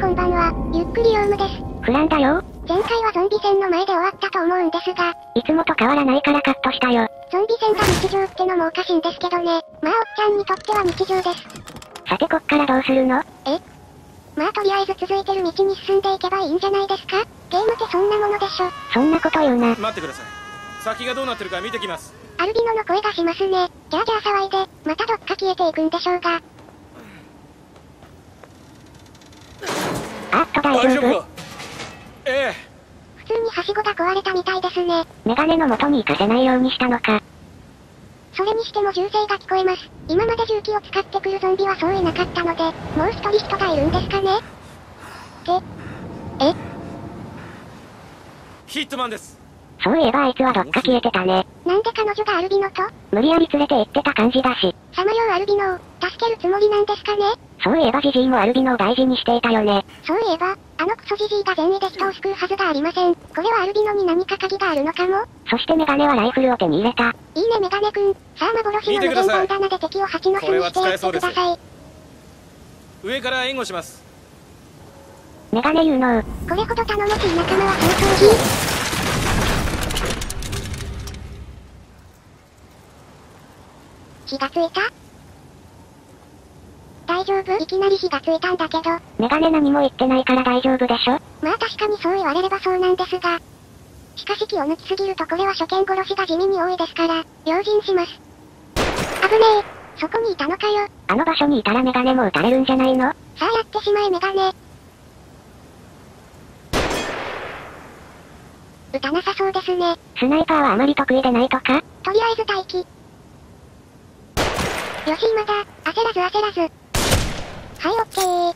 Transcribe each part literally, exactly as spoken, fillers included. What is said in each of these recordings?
こんばんは、ゆっくりヨウムです。 フランだよ。 前回はゾンビ戦の前で終わったと思うんですが、 いつもと変わらないからカットしたよ。 ゾンビ戦が日常ってのもおかしいんですけどね。まあおっちゃんにとっては日常です。 さてこっからどうするの？ えまあとりあえず続いてる道に進んでいけばいいんじゃないですか？ゲームってそんなものでしょ。 そんなこと言うな。 待ってください。先がどうなってるか見てきます。 アルビノの声がしますね。ギャーギャー騒いで、またどっか消えていくんでしょうが。 あっと大丈夫？ かええ。 普通にはしごが壊れたみたいですね。 メガネの元に行かせないようにしたのか。 それにしても銃声が聞こえます。今まで銃器を使ってくるゾンビはそういなかったので、もう一人人がいるんですかね？って、えヒットマンです。 そういえばあいつはどっか消えてたね。 なんで彼女がアルビノと？ 無理やり連れて行ってた感じだし。 さまようアルビノを、助けるつもりなんですかね？ そういえばジジイもアルビノを大事にしていたよね。 そういえば、あのクソジジイが善意で人を救うはずがありません。これはアルビノに何か鍵があるのかも？ そしてメガネはライフルを手に入れた。 いいねメガネくん。さあ幻の無限本棚で敵を蜂の巣にしてやってください。 上から援護します。 メガネ有能。 これほど頼もしい仲間は相当ひ。火がついた？大丈夫？いきなり火がついたんだけど。 メガネ何も言ってないから大丈夫でしょ？ まあ確かにそう言われればそうなんですが。しかし気を抜きすぎるとこれは初見殺しが地味に多いですから、用心します。危ねえ。そこにいたのかよ。 あの場所にいたらメガネも撃たれるんじゃないの？ さあやってしまえメガネ。撃たなさそうですね。 スナイパーはあまり得意でないとか？ とりあえず待機。よし今だ。焦らず焦らず。はいオッケー。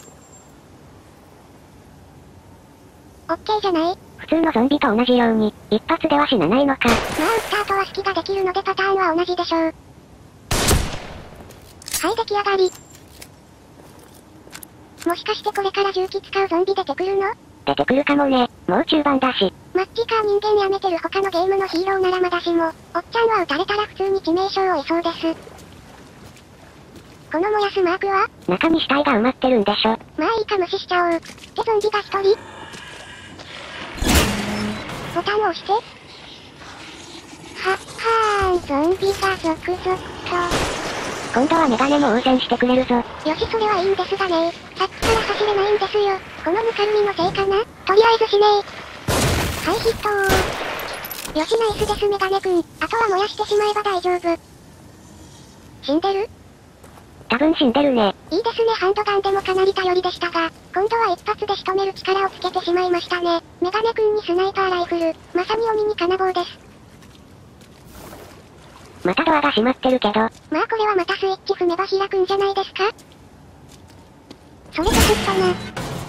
オッケーじゃない？ 普通のゾンビと同じように、一発では死なないのか。まあ撃った後は隙ができるのでパターンは同じでしょう。はい出来上がり。もしかしてこれから銃器使うゾンビ出てくるの？ 出てくるかもね。もう中盤だし。 マッチか人間やめてる他のゲームのヒーローならまだしも、おっちゃんは撃たれたら普通に致命傷を負いそうです。この燃やすマークは？ 中に死体が埋まってるんでしょ。 まあいいか無視しちゃおう。でゾンビが一人。ボタンを押して。は、はーん、ゾンビが続々と。 今度はメガネも応戦してくれるぞ。 よしそれはいいんですがねさっきから走れないんですよ。このぬかるみのせいかな？とりあえず死ねー。はいヒットー。よしナイスですメガネくん。あとは燃やしてしまえば大丈夫。死んでる？ 多分死んでるね。 いいですねハンドガンでもかなり頼りでしたが、今度は一発で仕留める力をつけてしまいましたね。メガネくんにスナイパーライフル、まさに鬼に金棒です。 またドアが閉まってるけど。まあこれはまたスイッチ踏めば開くんじゃないですか？それで食ったな。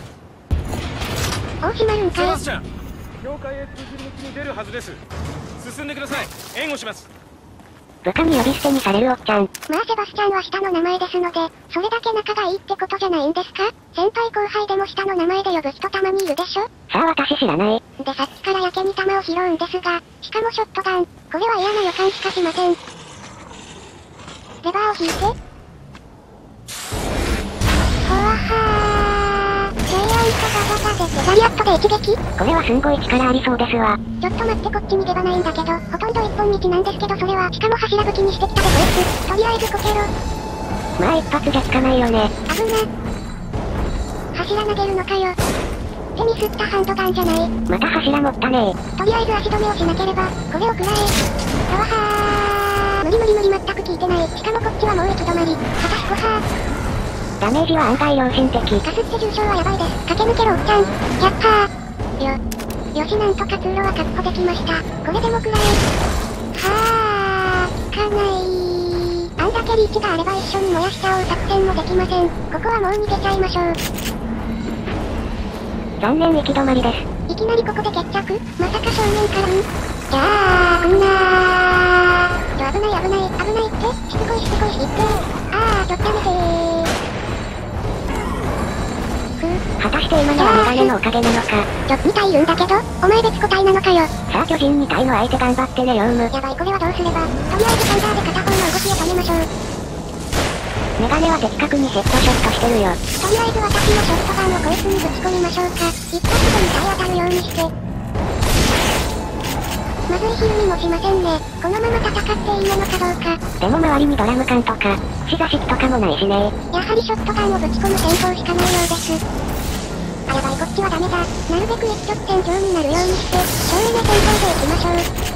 おう閉まるんかい。 セバスチャン、境界へ通じる道に出るはずです。進んでください。援護します。 部下に呼び捨てにされるおっちゃん。 まあセバスチャンは下の名前ですので、それだけ仲がいいってことじゃないんですか？先輩後輩でも下の名前で呼ぶ人たまにいるでしょ？ さあ私知らない。 でさっきからやけに弾を拾うんですが、しかもショットガン。これは嫌な予感しかしません。レバーを引いて。ほわはー。ジャイアントガガガでザリアットで一撃？ これはすんごい力ありそうですわ。 ちょっと待ってこっち逃げ場ないんだけど、ほとんど一本道なんですけどそれは、しかも柱武器にしてきたでこいつ。とりあえずこけろ。 まあ一発じゃ効かないよね。 危な。柱投げるのかよ。手ミスったハンドガンじゃない。 また柱持ったねー。 とりあえず足止めをしなければ、これを食らえ。はわはー。無理無理無理全く効いてない。しかもこっちはもう行き止まり。はたしごはー。 ダメージは案外良心的。 ガスって重傷はやばいです。駆け抜けろおっちゃん。やったー。よ。よしなんとか通路は確保できました。これでも食らえ。はー。効かないー。あんだけリーチがあれば一緒に燃やしちゃおう作戦もできません。ここはもう逃げちゃいましょう。 残念行き止まりです。 いきなりここで決着？まさか正面からん？じゃあー、こんなー。ちょ、危ない危ない、危ないって。しつこいしつこいしって。あー、ちょっとやめてー。ふぅ。 果たして今のはメガネのおかげなのか。 ちょ、に体いるんだけど、お前別個体なのかよ。 さあ巨人に体の相手頑張ってねヨウム。 やばいこれはどうすれば。とりあえずサンダーで片方の動きを止めましょう。 メガネは的確にヘッドショットしてるよ。 とりあえず私のショットガンをこいつにぶち込みましょうか。一発でに体当たるようにして。まずいひるみもしませんね。このまま戦っていいものかどうか。 でも周りにドラム缶とか、串刺し器とかもないしね。 やはりショットガンをぶち込む戦法しかないようです。あ、やばい、こっちはダメだ。なるべく一直線上になるようにして、省エネ戦法でいきましょう。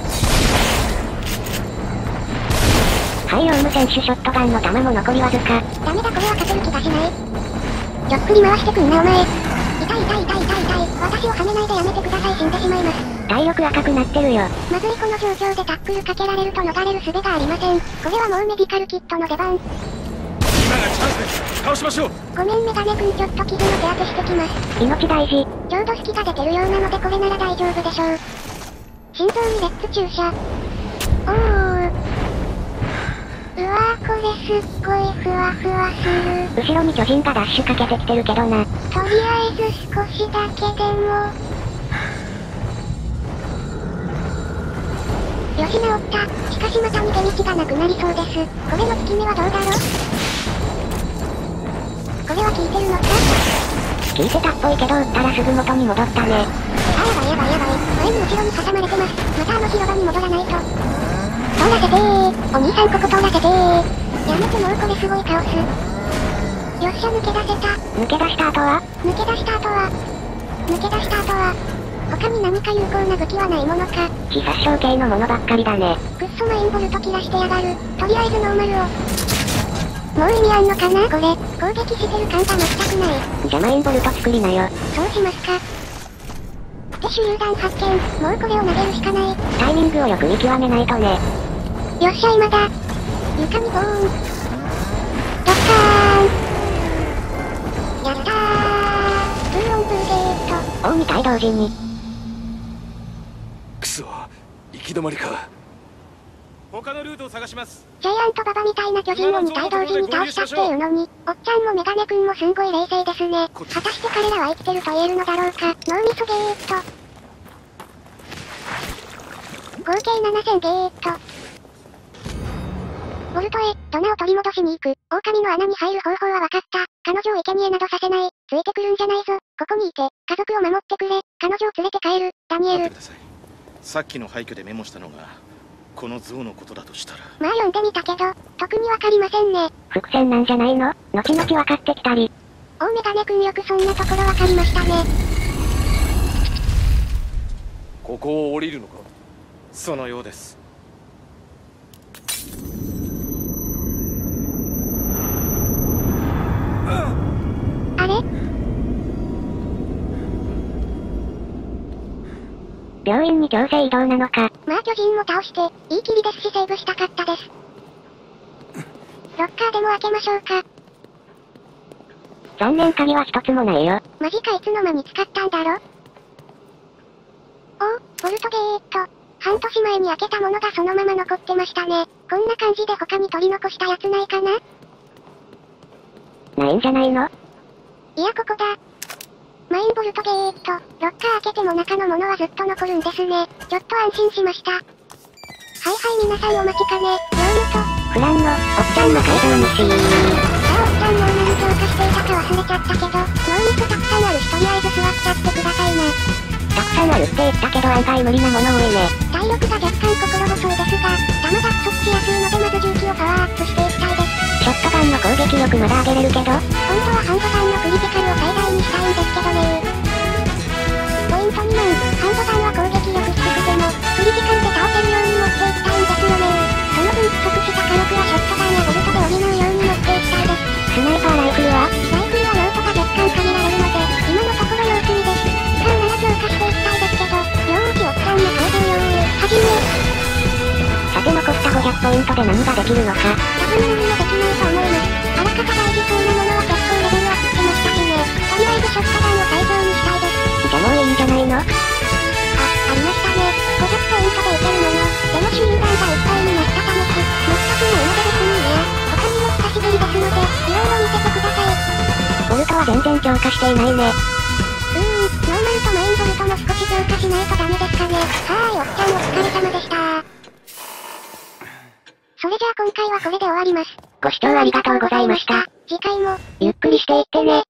はい、ヨウム選手ショットガンの弾も残りわずか。 ダメだ、これは勝てる気がしない。ちょっくり回してくんなお前。痛い痛い痛い痛い痛い。私をはめないでやめてください、死んでしまいます。 体力赤くなってるよ。 まずい、この状況でタックルかけられると逃れる術がありません。これはもうメディカルキットの出番。 今がチャンスです。倒しましょう。 ごめんメガネくん、ちょっと傷の手当てしてきます。 命大事。 ちょうど隙が出てるようなのでこれなら大丈夫でしょう。心臓にレッツ注射。おー。うわー、これすっごいふわふわする。 後ろに巨人がダッシュかけてきてるけどな。 とりあえず少しだけでも。よし、治った。しかしまた逃げ道がなくなりそうです。これの効き目はどうだろう。これは効いてるのか。 効いてたっぽいけど撃ったらすぐ元に戻ったね。 あ、やばいやばいやばい。前に後ろに挟まれてます。またあの広場に戻らないと。通らせてー。お兄さんここ通らせてー。やめて、もうこれすごいカオス。よっしゃ、抜け出せた。 抜け出した後は抜け出した後は抜け出した後は他に何か有効な武器はないものか。 非殺傷系のものばっかりだね。 くっそマインボルト切らしてやがる。とりあえずノーマルを。もう意味あんのかなこれ。攻撃してる感が全くない。 じゃマインボルト作りなよ。 そうしますか。で手榴弾発見。もうこれを投げるしかない。 タイミングをよく見極めないとね。 よっしゃ、今だ。床にボーン。ドッカーン。やったー。ブーオンブーゲート。 おうに体同時に。 クソ、行き止まりか。他のルートを探します。 ジャイアントババみたいな巨人をに体同時に倒したっていうのに、おっちゃんもメガネくんもすんごい冷静ですね。果たして彼らは生きてると言えるのだろうか。脳みそゲーっと。合計ななせんゲーっと。ボルトへ、ドナを取り戻しに行く。狼の穴に入る方法は分かった。彼女を生贄などさせない。ついてくるんじゃないぞ。ここにいて、家族を守ってくれ。彼女を連れて帰る。ダニエル。 待ってください。さっきの廃墟でメモしたのが、この像のことだとしたら。 まあ読んでみたけど、特にわかりませんね。 伏線なんじゃないの？後々分かってきたり。 おうメガネくん、よくそんなところわかりましたね。 ここを降りるのか？そのようです。 あれ？ 病院に強制移動なのか。 まあ巨人も倒して、いいきりですしセーブしたかったです。ロッカーでも開けましょうか。 残念、鍵は一つもないよ。 マジか、いつの間に使ったんだろ。おう、ボルトゲーっと。半年前に開けたものがそのまま残ってましたね。こんな感じで他に取り残したやつないかな？ ないんじゃないの？ いや、ここだ。マインボルトゲーっと、ロッカー開けても中のものはずっと残るんですね。ちょっと安心しました。はいはい、皆さんお待ちかね、ヨウムと、 フランの、おっちゃんの会場にしー。 さあ、おっちゃんもう何強化していたか忘れちゃったけど、脳みそたくさんあるしとりあえず座っちゃってくださいな。 たくさんあるって言ったけど案外無理なもの多いね。 体力が若干心細いですが、弾が不足しやすいのでまず重機をパワーアップしていきたいです。 ショットガンの攻撃力まだ上げれるけど、 本当はハンドガンのクリティカルを最大にしたいんですけどね。ポイントにまん、ハンドガンは攻撃力低くても、クリティカルで倒せるように持っていきたいんですよね。その分不足した火力はショットガンやボルトで補うように持っていきたいです。 スナイパーライフルはライフルは用途が若干限られるので、今のところ様子見です。使うなら強化していきたいですけど、両打ちおっさんの改善用へ、はじめ。 さて残ったごひゃくポイントで何ができるのか。 多分何もできないと思います。あらかた大事そうなものは結構レベルアップしましたしね。とりあえずショットガンを最強にしたいです。 じゃもういいんじゃないの？ あ、ありましたね。ごひゃくポイントでいけるもの。でも手榴弾がいっぱいになったためし、全くないので別にいいや。他にも久しぶりですので、いろいろ見せてください。 ボルトは全然強化していないね。 うーん、ノーマルとマインボルトも少し強化しないとダメですかね。はーい、おっちゃんお疲れ様でした。それじゃあ今回はこれで終わります。 ご視聴ありがとうございました。 次回も、 ゆっくりしていってね。